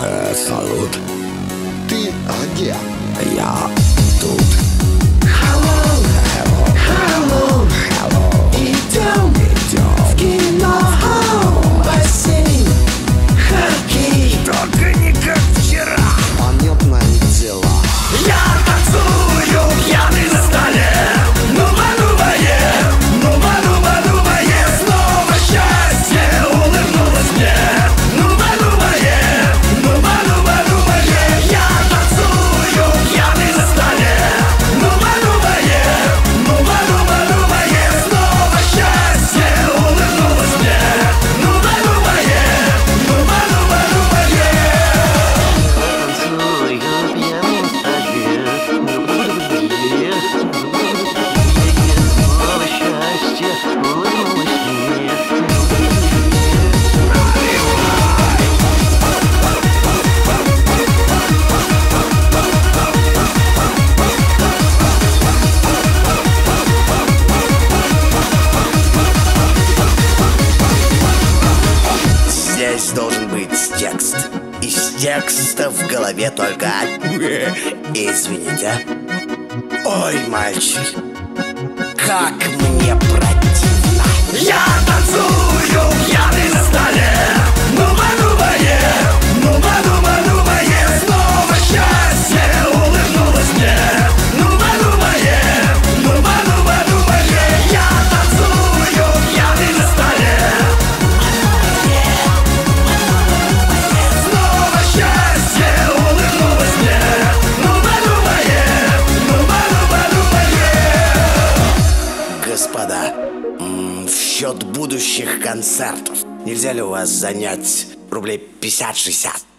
Салют. Ты где? Я тут. Hello, hello, hello. Идем в кино, бассейн, хоккей. Только не как вчера. Понятное дело. Я танцую пьяный на столе. Нуба-нубае, нуба-нуба-нубае. Снова счастье улыбнулось мне. Нуба-нубае, нуба-нуба-нубае. Я танцую пьяный на столе. Нуба-нубае, нуба-нуба-нубае. Снова счастье улыбнулось мне. Нуба-нубае, нуба-нуба-нубае. Здесь должен быть текст. Из текста в голове только извините. Ой, мальчик, как мне противно. Я танцую пьяный на столе. Нуба-нубае, нуба-нуба-нубае. Снова счастье улыбнулось мне. Нуба-нубае, нуба-нуба-нубае. Я танцую пьяный на столе. Снова счастье улыбнулось мне. Нуба-нубае, нуба-нуба-нубае. Господа, в счет будущих концертов нельзя ли у вас занять рублей 50-60?